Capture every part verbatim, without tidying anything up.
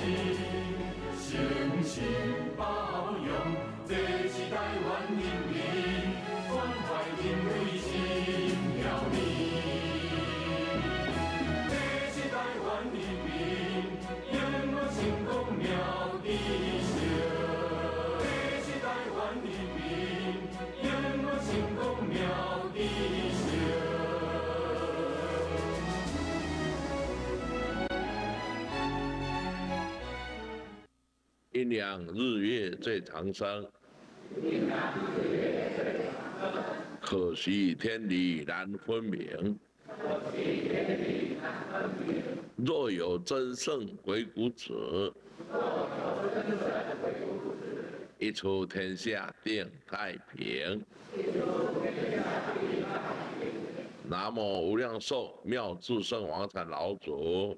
心，诚心包容，这是台湾人民关怀因为心了你。这是台湾人民永远成功妙地球。这是台湾人民永远成功妙地球。 阴阳日月最长生，可惜天理难分明。若有真圣鬼谷子，一出天下定太平。南无无量寿妙智圣王禅老祖。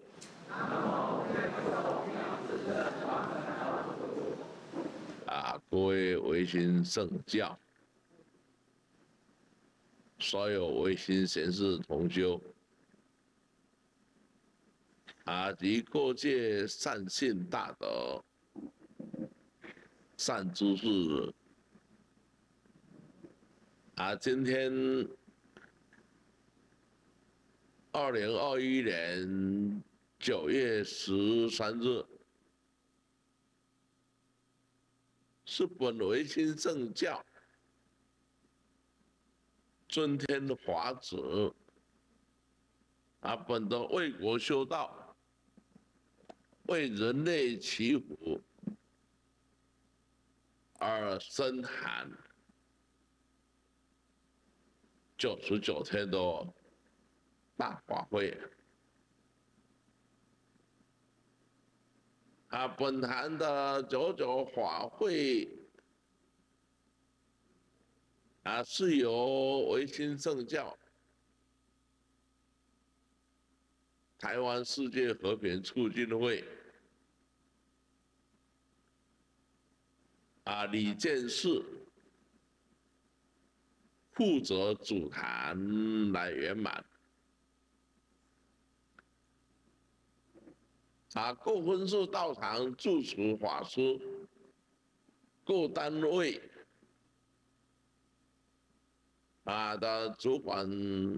啊，各位维新圣教，所有维新贤士同修，啊，及各界善信大德、善知识，啊，今天二零二一年九月十三日。是本维新圣教尊天华子啊，本着为国修道、为人类祈福而深含九十九天的大法会啊，本坛的九九法会啊，是由维新圣教台湾世界和平促进会啊李建士负责主坛来圆满。啊，各分寺道场住持法师，各单位啊的主管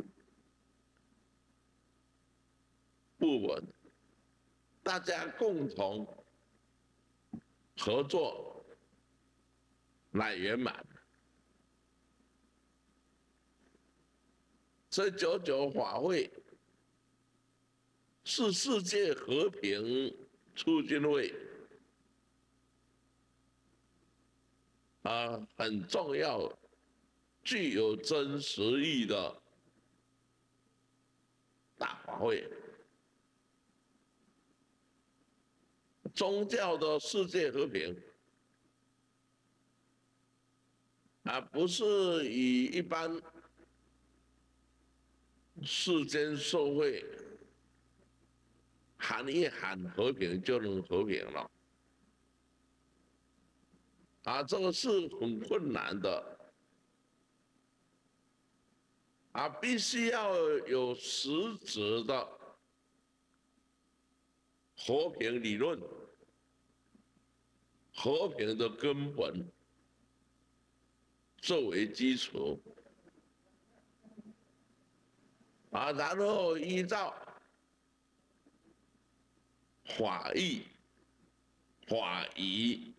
部门，大家共同合作来圆满。这九九法会是世界和平促进会啊，很重要、具有真实意义的大法会。宗教的世界和平啊，不是以一般世间社会喊一喊和平就能和平了，啊，这个是很困难的，啊，必须要有实质的和平理论、和平的根本作为基础，啊，然后依照法义、法仪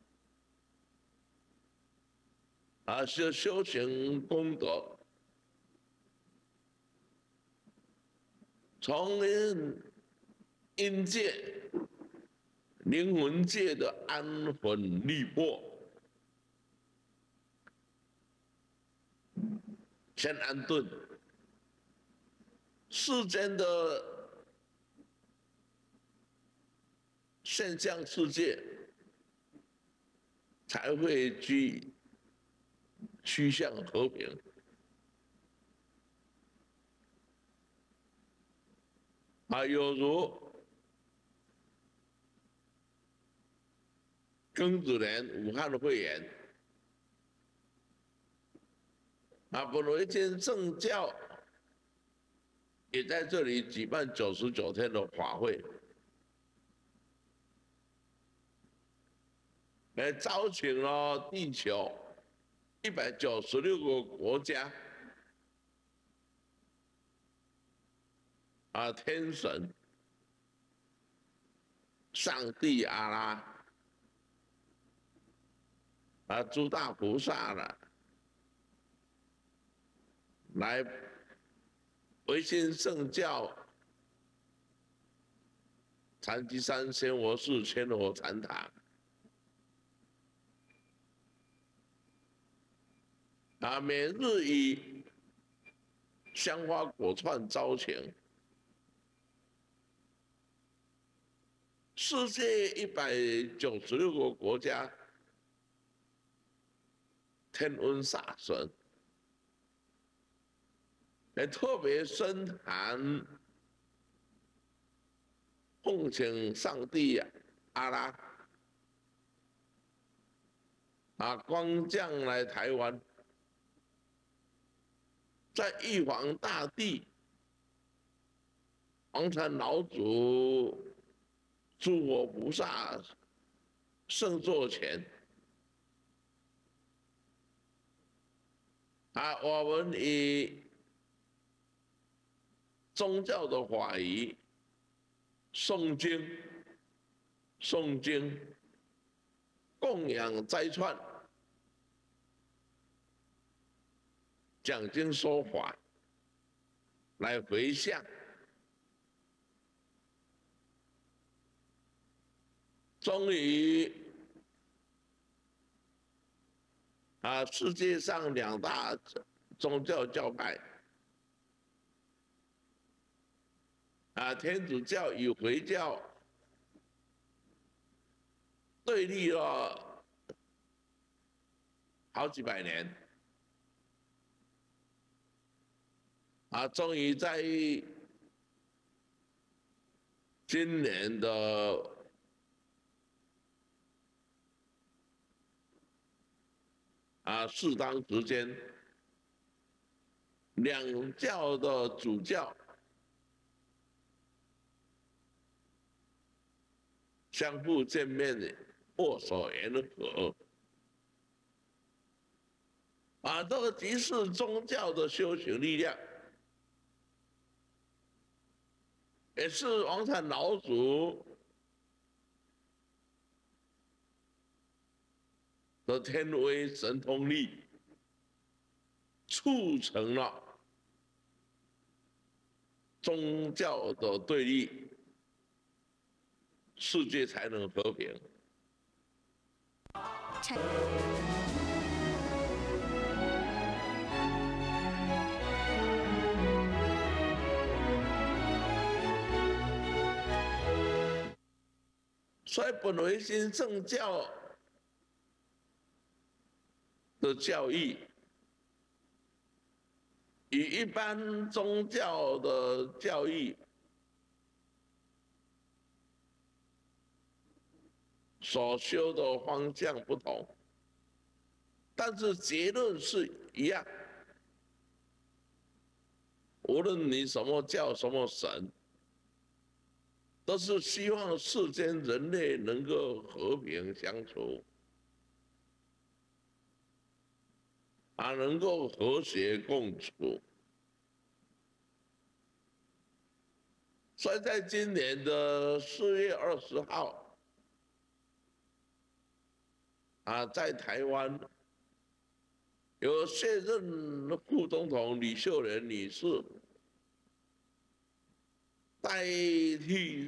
啊，修修行功德，从阴界、灵魂界的安稳利魄，先安顿世间的现象世界才会趋趋向和平。啊，有如庚子年武汉的肺炎，啊，本维新圣教也在这里举办九十九天的法会。 来招请了地球一百九十六个国家啊，天神、上帝阿拉啊，诸大菩萨了，来维新圣教。禅机山仙佛寺千佛禅堂啊，每日以香花果串招请世界一百九十六个国家天文煞神，也特别深谈。奉请上帝阿拉啊光降来台湾，在玉皇大帝、黄禅老祖、诸佛菩萨圣座前啊，我们以宗教的法仪。诵经、诵经、供养斋串、讲经说法，来回向，终于啊，世界上两大宗教教派。啊，天主教与回教对立了好几百年，啊，终于在今年的啊适当时间，两教的主教。相互见面，握手言和，啊，这个即是宗教的修行力量，也是王禅老祖的天威神通力，促成了宗教的对立。世界才能和平。所以本维新正教的教义，与一般宗教的教义所修的方向不同，但是结论是一样。无论你什么教什么神，都是希望世间人类能够和平相处，啊，能够和谐共处。所以在今年的四月二十号。啊，在台湾由现任副总统李秀莲女士代替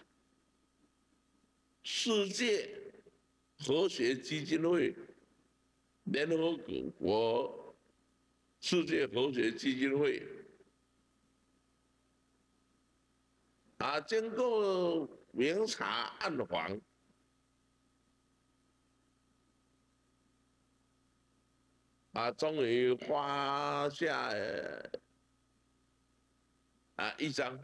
世界和谐基金会、联合国世界和谐基金会啊，经过明察暗访。啊，终于发下啊一张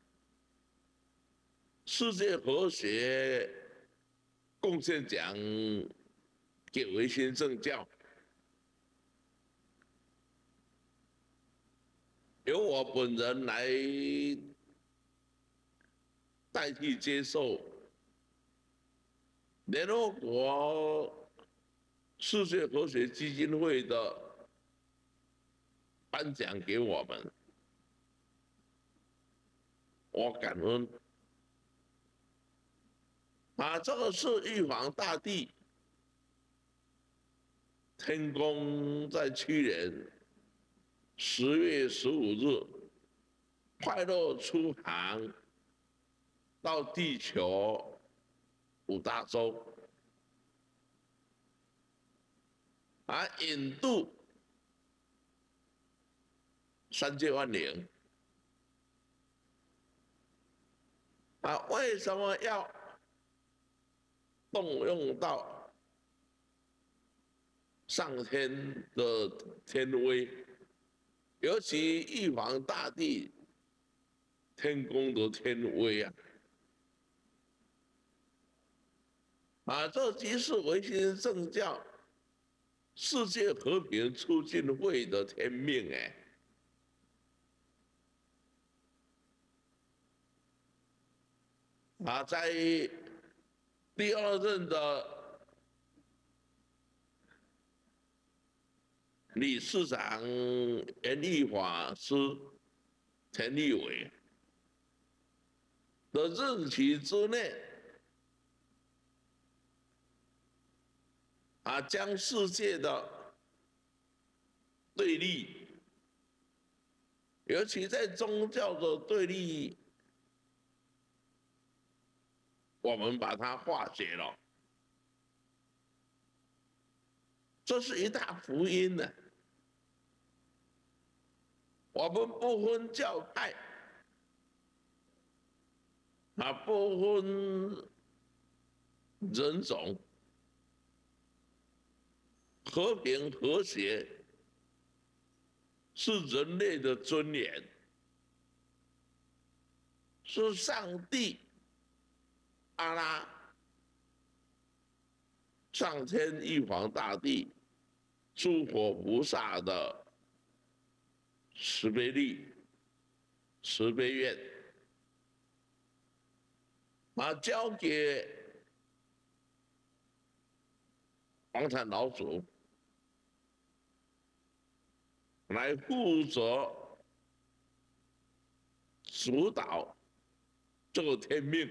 世界和谐贡献奖给维新正教，由我本人来代替接受联合国世界和平基金会的颁奖给我们，我感恩。啊，这个是玉皇大帝天宫在去年十月十五日快乐出航到地球五大洲，啊，引渡三界万灵。啊，为什么要动用到上天的天威，尤其玉皇大帝天宫的天威啊！啊，这即是维新正教世界和平促进会的天命哎！啊，在第二任的理事长严立法师、田立伟的任期之内，啊，将世界的对立，尤其在宗教的对立，我们把它化解了，这是一大福音呢。我们不分教派，啊，不分人种，和平和谐是人类的尊严，是上帝阿拉、上天玉皇大帝、诸佛菩萨的慈悲力、慈悲愿，啊，交给黄产老祖来负责主导这个天命。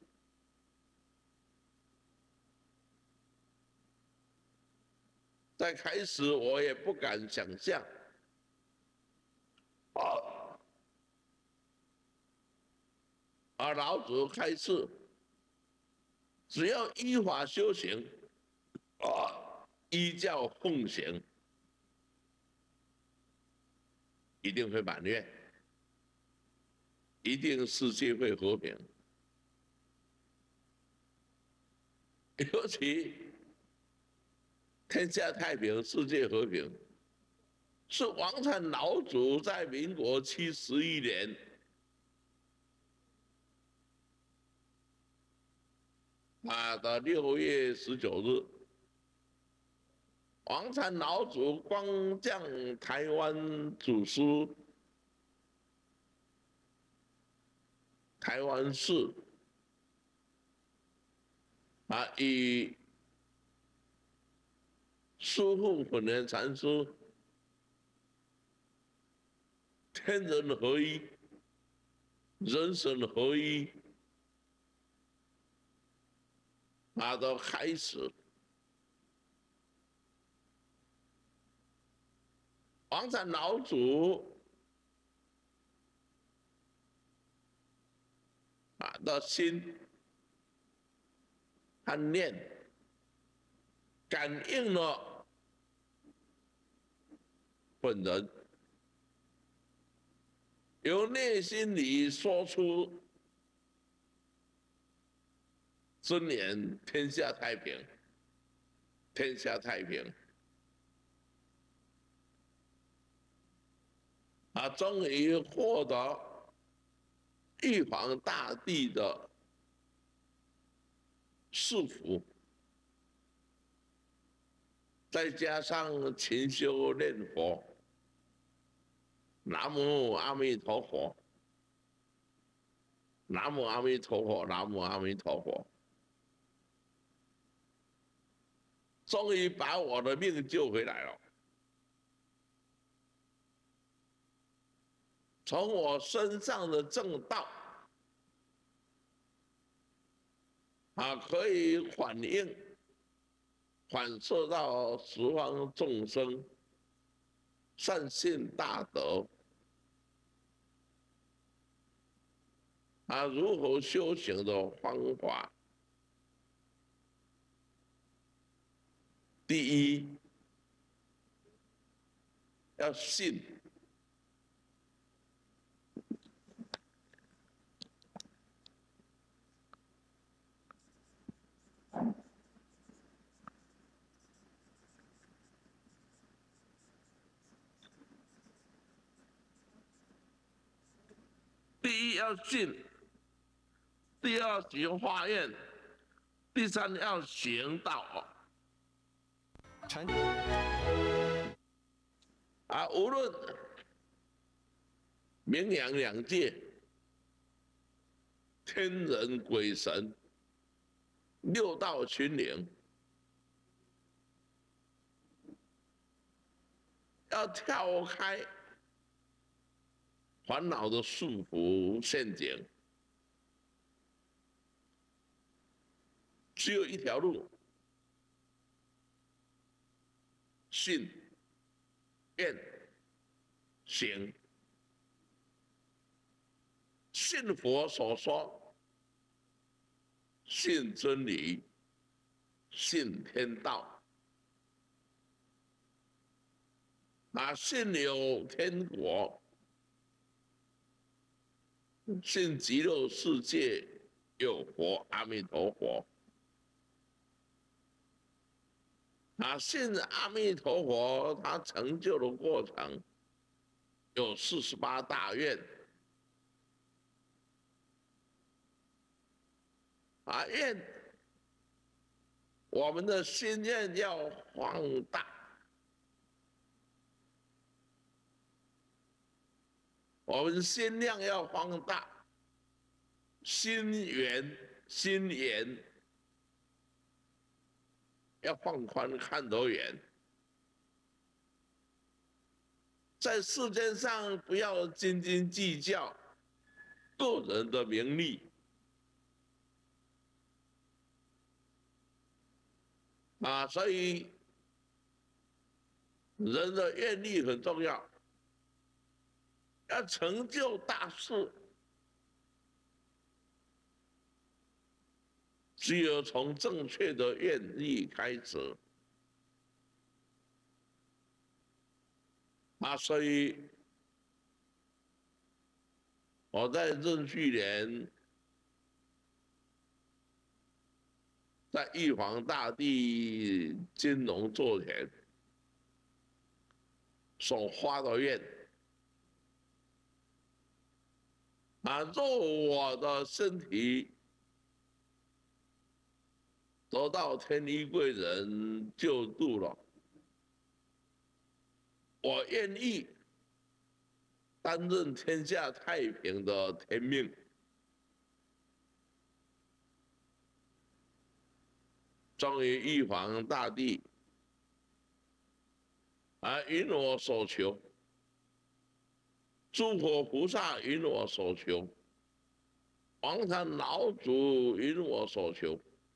在开始，我也不敢想象，啊，而老祖开示，只要依法修行，啊，依教奉行，一定会满愿，一定世界会和平。尤其天下太平、世界和平，是王产老祖在民国七十一年啊的六月十九日，王产老祖光降台湾祖师台湾市，啊，以师父本年禅师天人合一、人神合一啊的开始。王产老祖啊的心和念感应了本人，由内心里说出尊严天下太平，天下太平。啊，终于获得玉皇大帝的赐福，再加上勤修念佛，南无阿弥陀佛，南无阿弥陀佛，南无阿弥陀佛。 终于把我的命救回来了。从我身上的正道啊，可以反映、反射到十方众生善信大德啊，如何修行的方法。第一，要信。第一要信，第二行化愿，第三要行道。啊，无论名扬两界、天人鬼神、六道群灵，要跳开烦恼的束缚陷阱，只有一条路：信、愿、行。信佛所说，信真理，信天道，啊，信有天国，信极乐世界有佛阿弥陀佛，啊，信阿弥陀佛他成就的过程有四十八大愿。啊，愿我们的心愿要放大，我们心量要放大，心圆、心眼要放宽，看得远。在世间上不要斤斤计较个人的名利。啊，所以人的愿力很重要，要成就大事，只有从正确的愿力开始。啊，所以我在壬戌年，在玉皇大帝金龙座前所发的愿，啊，若我的身体得到天衣贵人救度了，我愿意担任天下太平的天命。终于玉皇大帝啊，允我所求，诸佛菩萨允我所求，王禅老祖允我所求，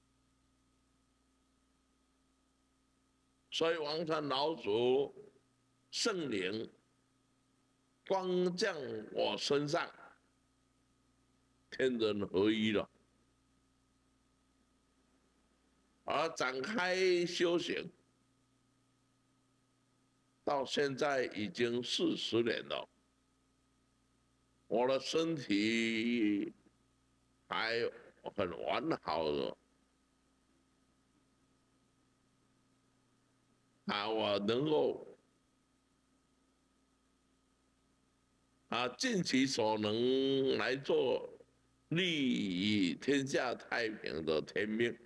所以王禅老祖圣灵光降我身上，天人合一了。而展开修行，到现在已经四十年了，我的身体还很完好的，啊，我能够啊尽其所能来做利益天下太平的天命。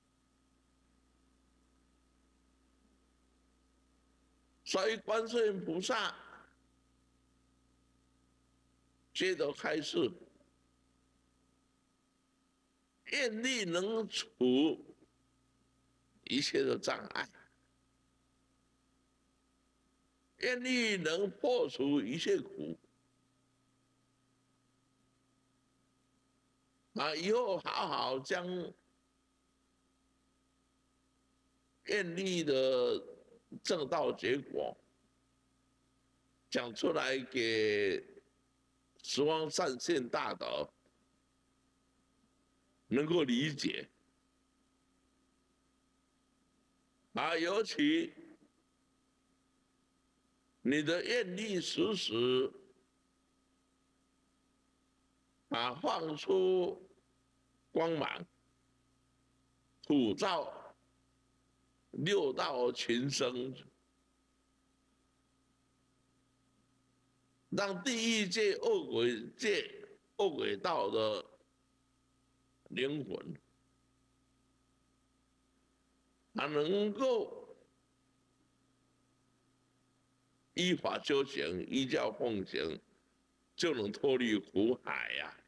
所以观世音菩萨接着开示，愿力能除一切的障碍。 愿力能破除一切苦。啊，以后好好将愿力的正道结果讲出来给十方善信大德能够理解。啊，尤其你的愿力时时啊放出光芒，普照六道群生，让地狱界、恶鬼界、恶鬼道的灵魂，啊，能够依法修行、依教奉行，就能脱离苦海呀、啊。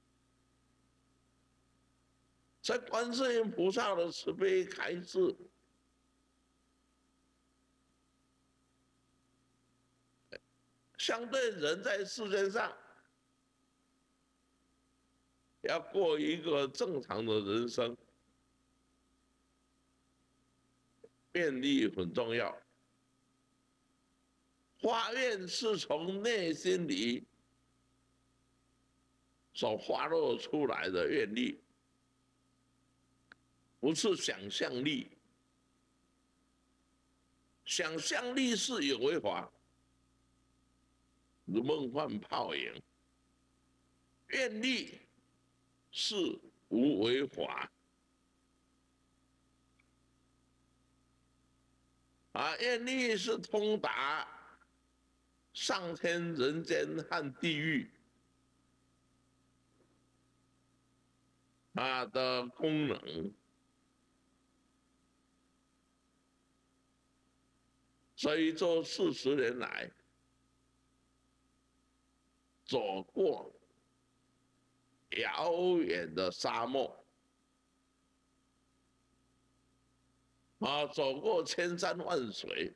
在观世音菩萨的慈悲开示，相对人在世界上要过一个正常的人生，愿力很重要。发愿是从内心里所发露出来的愿力，不是想象力。想象力是有为法，如梦幻泡影；愿力是无为法。啊，愿力是通达上天、人间和地狱啊的功能。所以这四十年来，走过遥远的沙漠，啊，走过千山万水，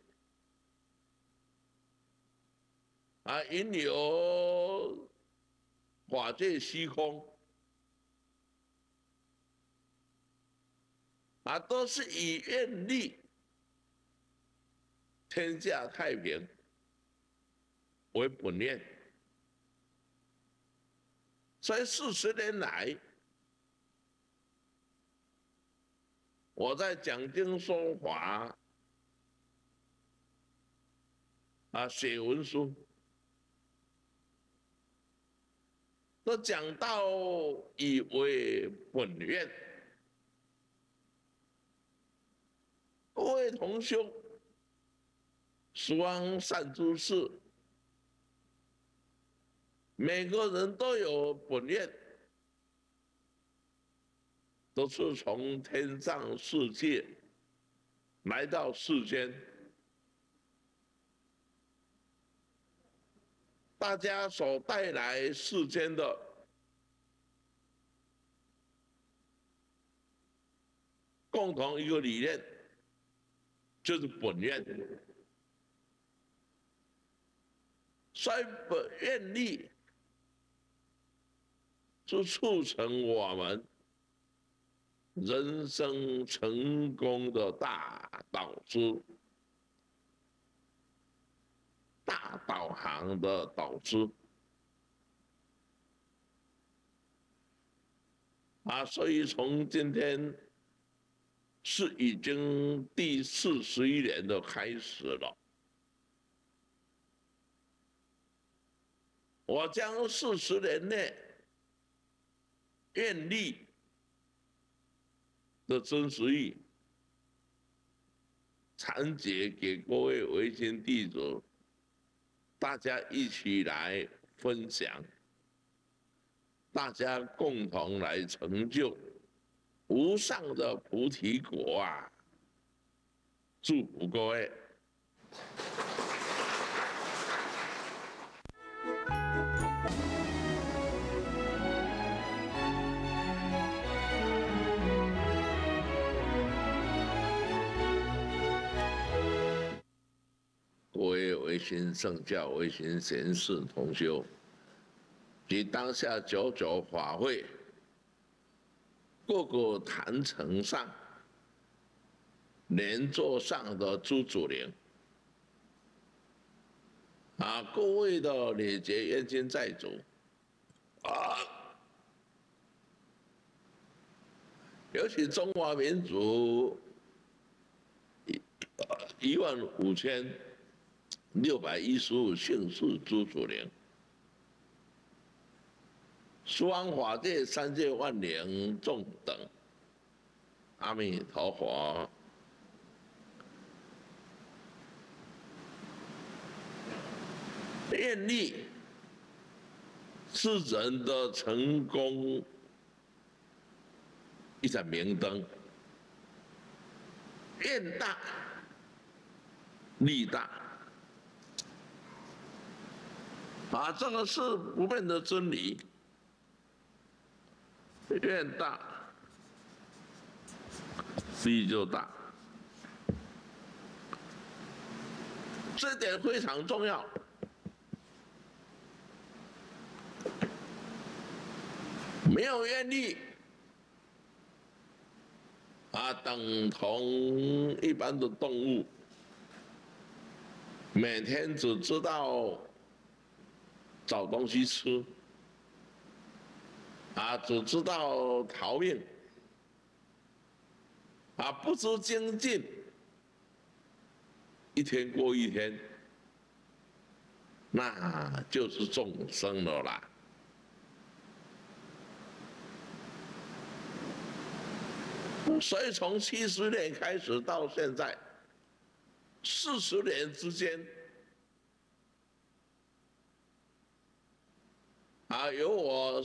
啊，云游法界虚空，啊，都是以愿力天下太平为本愿。所以四十年来，我在讲经说法，啊，写文书，都讲到以为本愿。各位同修，十方善知识，每个人都有本愿，都是从天上世界来到世间。大家所带来世间的共同一个理念，就是本愿。所以本愿力是促成我们人生成功的大导师、大导航的导师啊！所以从今天是已经第四十一年的开始了。我将四十年内愿力的真实意阐解给各位维新弟子，大家一起来分享，大家共同来成就无上的菩提果啊！祝福各位。各位维维新圣教、维新贤士同修及当下九九法会各个坛城上、莲座上的诸祖灵啊，各位的礼节冤亲债主啊，尤其中华民族一一万五千六百一十五姓氏诸祖灵。十方法界三界万灵众等，阿弥陀佛。愿力是人的成功一盏明灯，愿大力大，啊，这个是不变的真理。愿大，力就大，这点非常重要。没有愿力，啊，等同一般的动物，每天只知道找东西吃。啊，只知道逃命，啊，不知精进，一天过一天，那就是众生了啦。所以从七十年开始到现在，四十年之间，啊，由我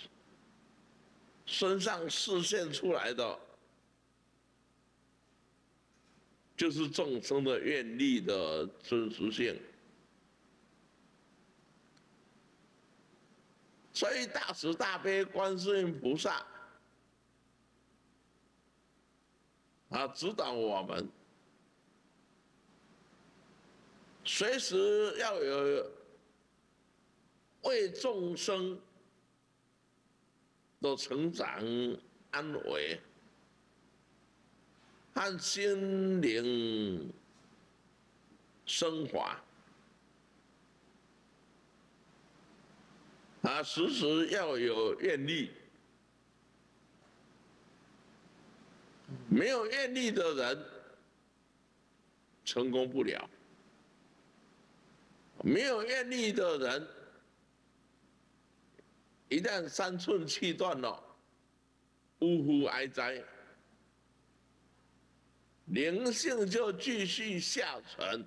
身上示现出来的，就是众生的愿力的真实性。所以大慈大悲观世音菩萨啊，指导我们，随时要有为众生的成长安危和心灵升华啊，时时要有愿力。没有愿力的人成功不了，没有愿力的人一旦三寸气断了，呜呼哀哉，灵性就继续下沉，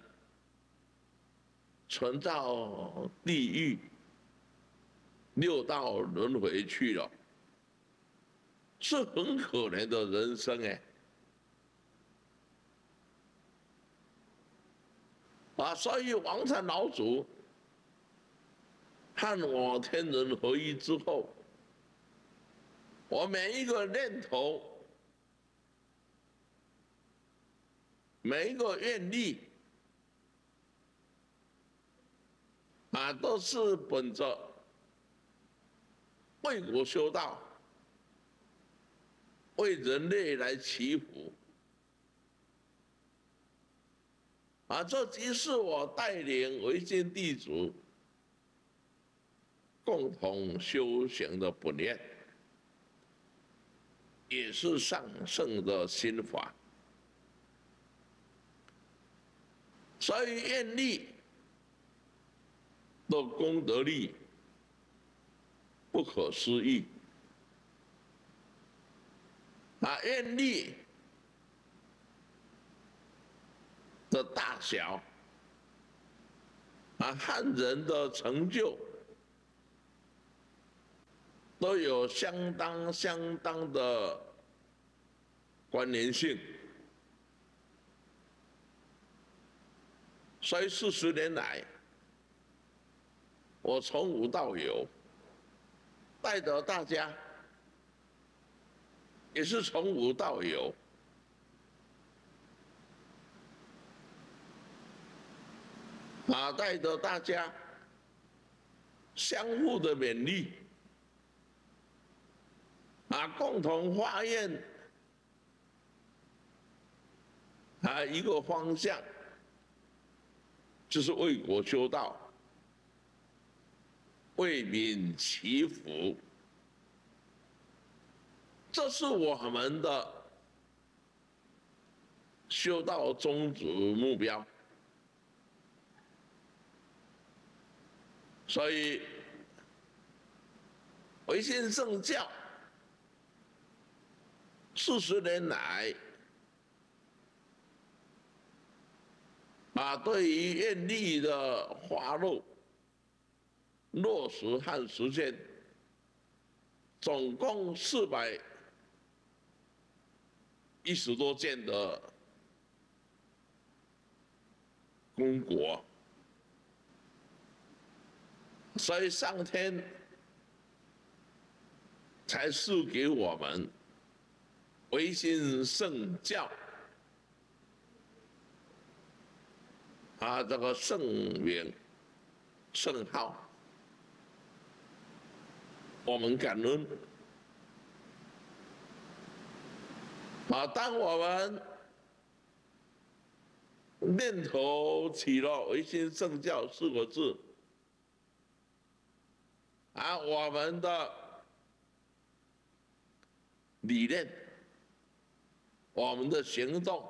存到地狱、六道轮回去了，是很可怜的人生哎。啊，所以王禅老祖和我天人合一之后，我每一个念头，每一个愿力，啊，都是本着为国修道、为人类来祈福。啊，这即是我带领维新弟子共同修行的本愿，也是上圣的心法。所以愿力的功德力不可思议啊，愿力的大小啊，和人的成就都有相当相当的关联性。所以四十年来，我从无到有，带着大家，也是从无到有。 啊，带着大家相互的勉励，啊，共同发愿啊一个方向，就是为国修道，为民祈福，这是我们的修道宗旨目标。所以，维新圣教四十年来，啊，对于愿力的发露、落实和实现，总共四百一十多件的功果。所以上天才赐给我们维新圣教啊这个圣名圣号，我们感恩啊！当我们念头起了维新圣教四个字，啊，我们的理念，我们的行动，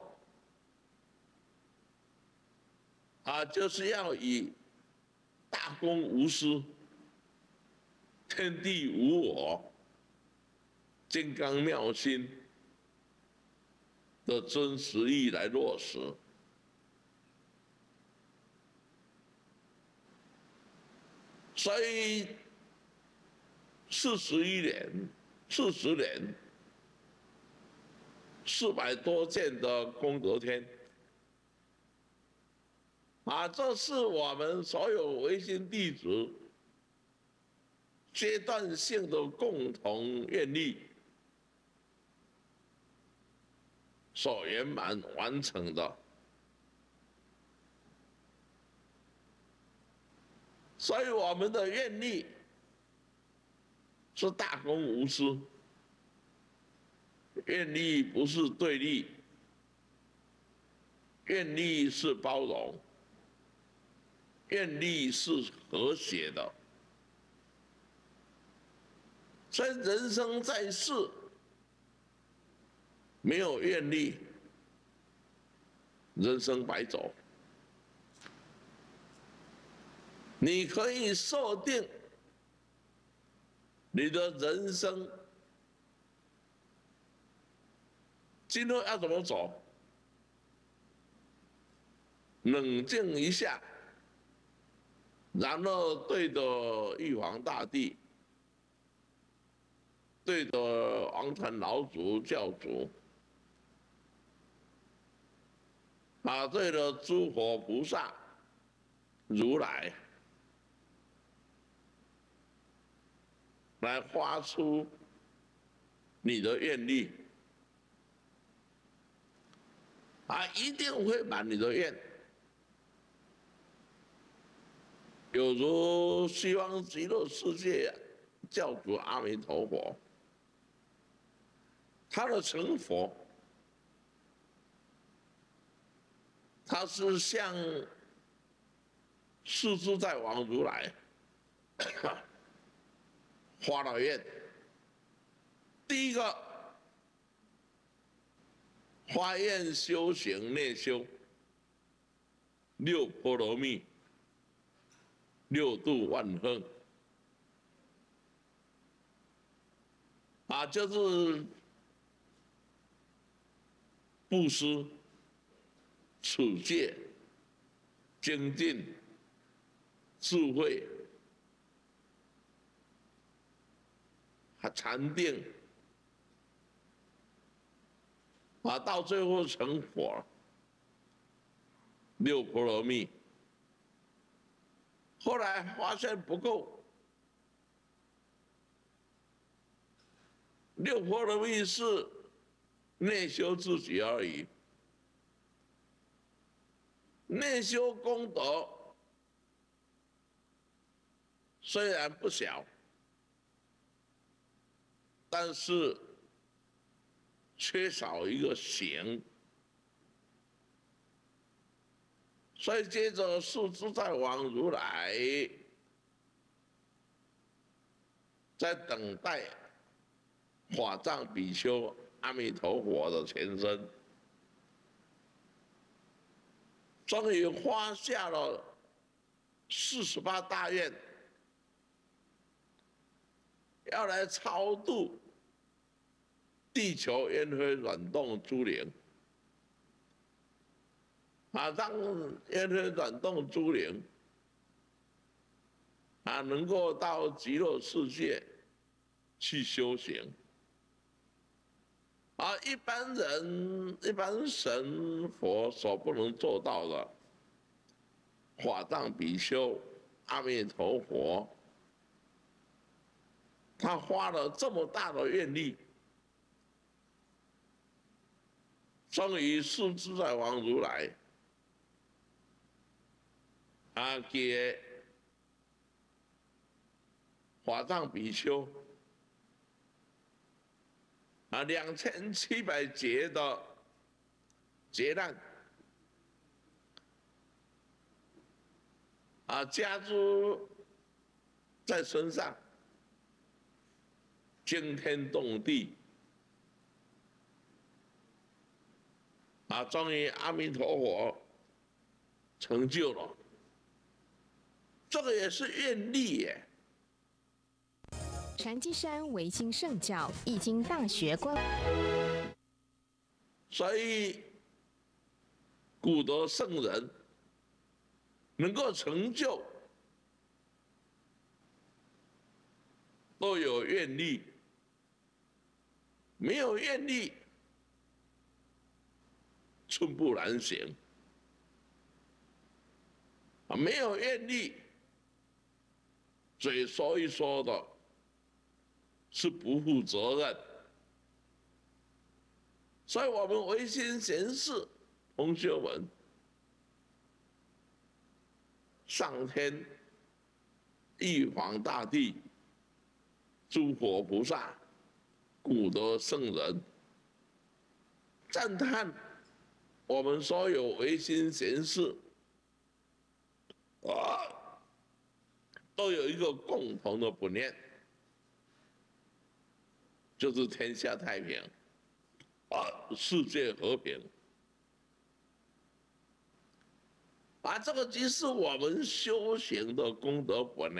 啊，就是要以大公无私、天地无我、金刚妙心的真实意来落实。所以四十一年、四十年、四百多件的功德天，啊，这是我们所有维新弟子阶段性的共同愿力所圆满完成的。所以我们的愿力是大公无私，愿力不是对立，愿力是包容，愿力是和谐的。所以人生在世，没有愿力，人生白走。你可以设定你的人生今后要怎么走，冷静一下，然后对着玉皇大帝，对着王禅老祖教主，啊，对着诸佛菩萨、如来，来发出你的愿力，啊，一定会满你的愿。有如西方极乐世界教主阿弥陀佛，他的成佛，他是向世自在王如来发了愿。第一个发愿修行内修六波罗蜜，六度万行，啊，就是布施、持戒、精进、智慧、还禅定，啊，到最后成佛，六波罗蜜。后来发现不够，六波罗蜜是内修自己而已，内修功德虽然不小，但是缺少一个行。所以接着世自在王如来在等待法藏比丘阿弥陀佛的前身，终于发下了四十八大愿，要来超度地球烟灰软动诸灵。啊，让烟灰转动诸灵啊，能够到极乐世界去修行。啊，一般人、一般神佛所不能做到的，法藏比丘、阿弥陀佛，他花了这么大的愿力，终于世自在王如来。啊，给法藏比丘啊两千七百劫的劫难啊加诸在身上，惊天动地啊，终于阿弥陀佛成就了。这个也是愿力耶。 禅机山维新圣教易经大学观， 所以古德圣人能够成就，都有愿力，没有愿力，寸步难行。啊，没有愿力，嘴说一说的，是不负责任。所以我们唯心贤士同学们，上天、玉皇大帝、诸佛菩萨、古德圣人，赞叹我们所有唯心贤士啊，都有一个共同的本念，就是天下太平，啊，世界和平。啊，这个即是我们修行的功德本呢。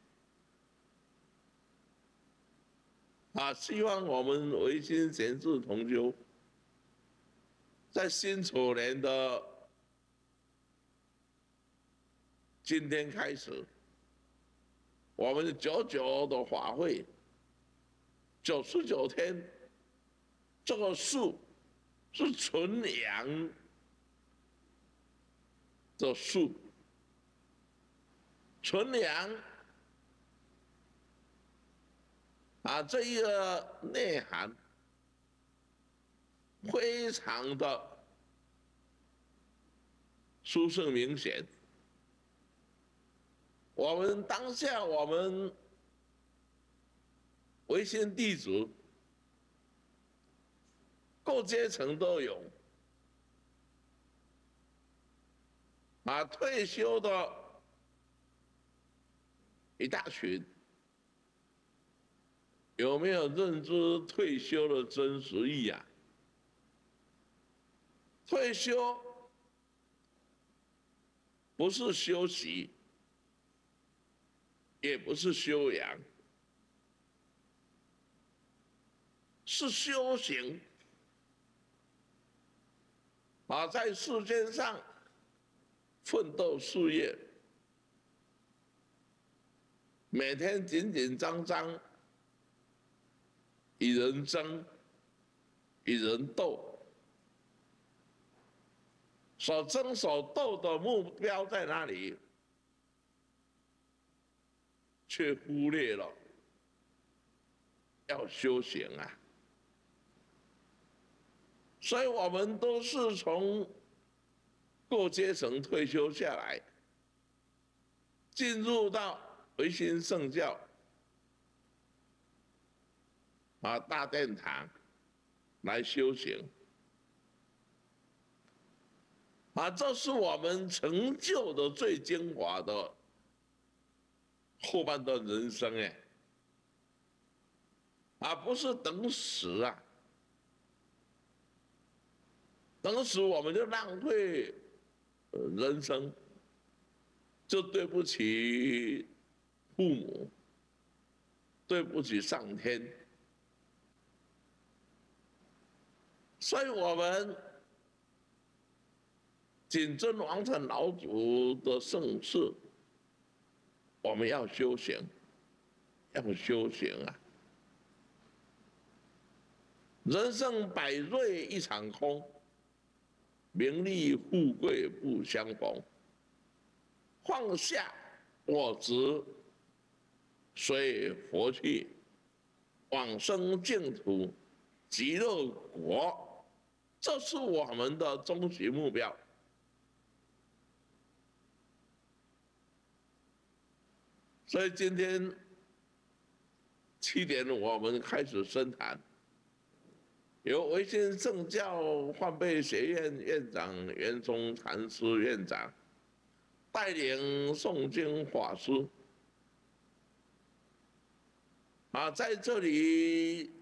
啊，希望我们唯心贤士同修，在辛丑年的今天开始，我们九九的法会，九十九天，这个数是纯阳的数，纯阳啊，这一个内涵非常的殊胜明显。我们当下我们唯心弟子各阶层都有，啊，退休的一大群，有没有认知退休的真实意啊？退休不是休息，也不是修养，是修行。啊，在世间上奋斗事业，每天紧紧张张，与人争，与人斗，所争所斗的目标在哪里？却忽略了要修行啊！所以我们都是从各阶层退休下来，进入到唯心圣教啊大殿堂来修行啊，这是我们成就的最精华的后半段人生哎，啊不是等死啊，等死我们就浪费人生，就对不起父母，对不起上天，所以我们谨遵王禅老祖的圣事，我们要修行，要修行啊！人生百岁一场空，名利富贵不相逢。放下我执，随佛去，往生净土，极乐国，这是我们的终极目标。所以今天七点我们开始深谈，由唯心圣教换备学院院长袁崇禅师院长带领诵经法师啊，在这里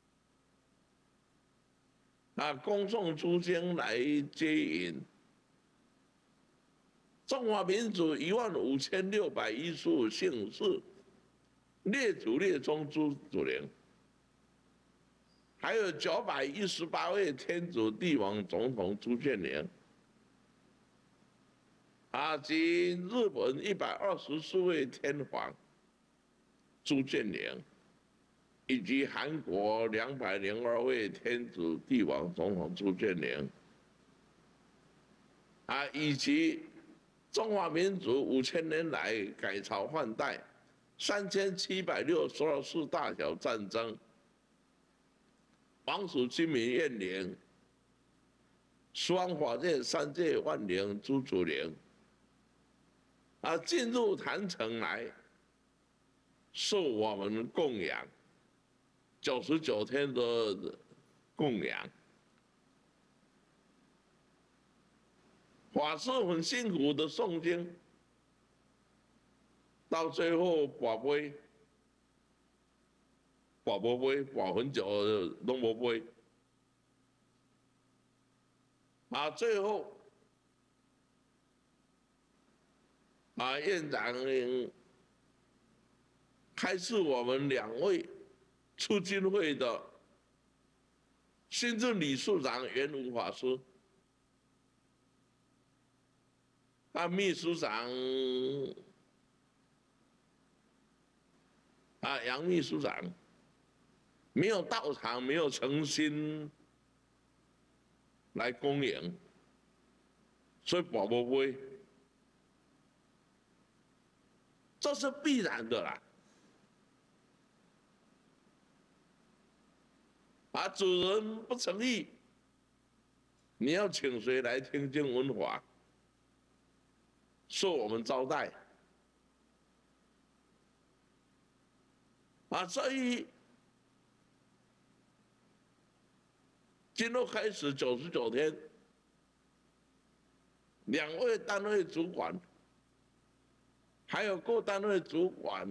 啊恭诵诸经来接引中华民族一万五千六百一十五姓氏列祖列宗诸祖灵，还有九百一十八位天主帝王总统朱建宁，啊及日本一百二十四位天皇朱建宁，以及韩国两百零二位天主帝王总统朱建宁，啊以及中华民族五千年来改朝换代，三千七百六十二次大小战争，王属亲民怨灵，十方法界三界万灵诸祖灵，啊，进入坛城来，受我们供养，九十九天的供养。法师很辛苦的诵经，到最后跋杯，跋不杯，跋很久都没杯，啊，最后啊院长开示我们两位促进会的新任理事长圆悟法师。啊，秘书长啊，杨秘书长没有到场，没有诚心来恭迎，所以保不会，这是必然的啦。啊，主人不诚意，你要请谁来听经闻法？受我们招待啊，所以今后开始九十九天，两位单位主管，还有各单位主管，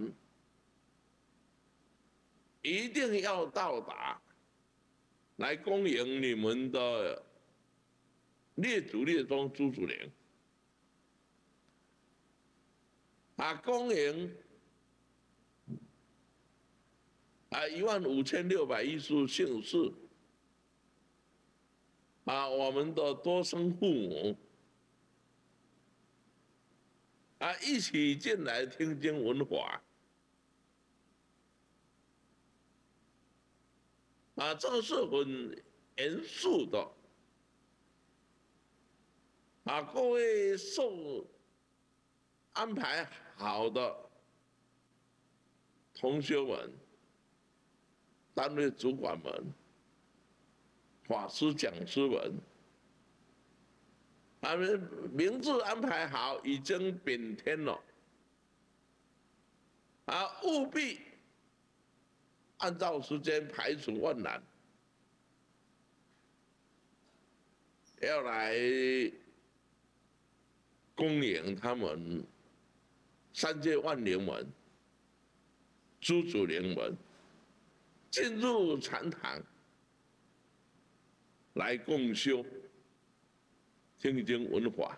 一定要到达，来恭迎你们的列祖列宗诸祖灵。啊，恭迎啊一万五千六百一十姓氏，啊，我们的多生父母，啊，一起进来听经闻法，啊，这是很严肃的，啊，各位受安排好的同学们、单位主管们、法师讲师们，他们名字安排好，已经禀天了。 啊，务必按照时间排除万难，要来恭迎他们三界万灵们、诸祖灵们进入禅堂来共修、听经闻法。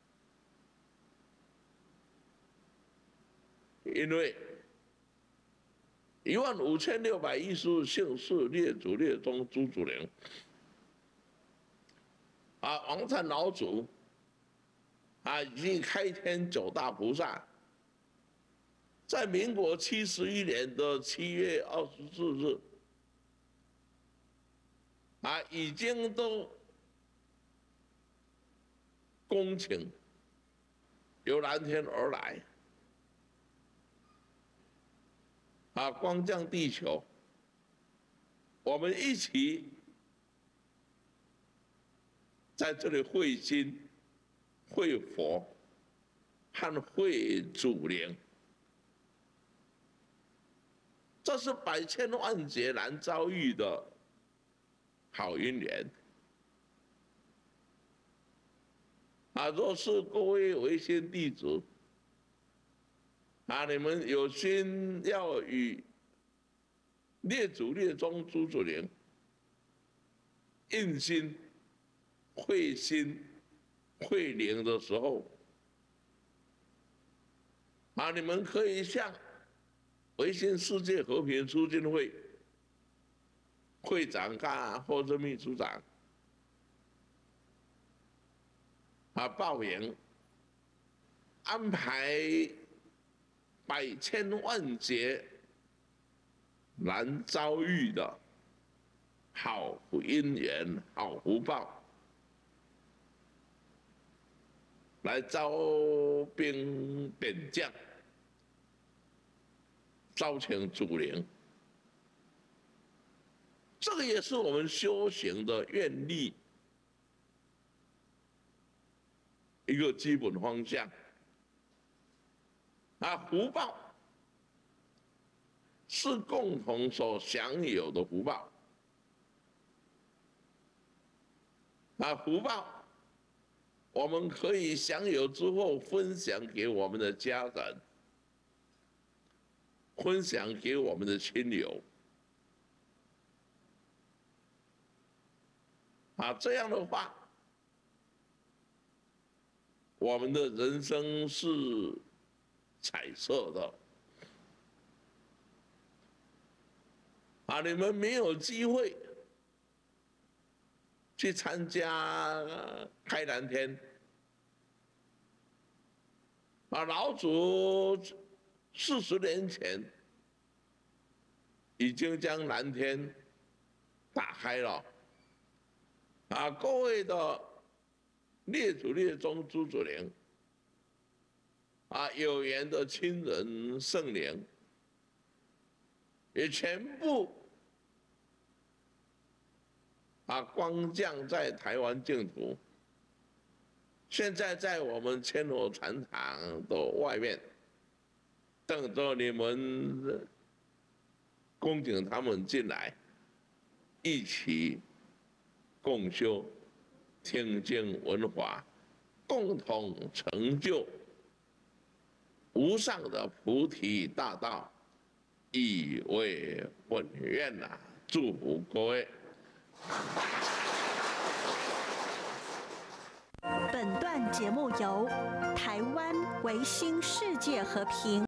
因为一万五千六百一十姓氏列祖列宗诸祖灵，啊，王禅老祖啊，已经开天九大菩萨，在民国七十一年的七月二十四日，啊，已经都恭请由蓝天而来。啊，光降地球，我们一起在这里会心、会佛和会祖灵，这是百千万劫难遭遇的好姻缘。啊，若是各位维新弟子，啊！你们有心要与列祖列宗诸祖灵印心、会心、会灵的时候，啊，你们可以向维新世界和平促进会会长啊，或者秘书长啊报名，安排百千万劫难遭遇的好姻缘、好福报，来招兵点将，招请祖灵。这个也是我们修行的愿力一个基本方向。啊，福报是共同所享有的福报。啊，福报我们可以享有之后分享给我们的家人，分享给我们的亲友。啊，这样的话，我们的人生是彩色的。啊，你们没有机会去参加开蓝天。啊，老祖四十年前已经将蓝天打开了。啊，各位的列祖列宗诸祖灵，啊，有缘的亲人圣灵，也全部啊光降在台湾净土。现在在我们千佛禅堂的外面，等着你们恭请他们进来，一起共修、听经闻法，共同成就无上的菩提大道，以为本愿呐！祝福各位。 本段节目由台湾维新世界和平